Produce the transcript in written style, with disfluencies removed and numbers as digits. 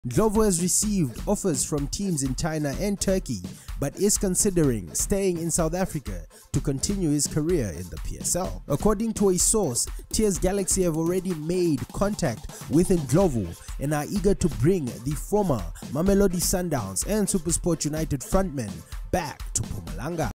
Ndlovu has received offers from teams in China and Turkey, but is considering staying in South Africa to continue his career in the PSL. According to a source, TS Galaxy have already made contact with Ndlovu and are eager to bring the former Mamelodi Sundowns and SuperSport United frontman back to Mpumalanga.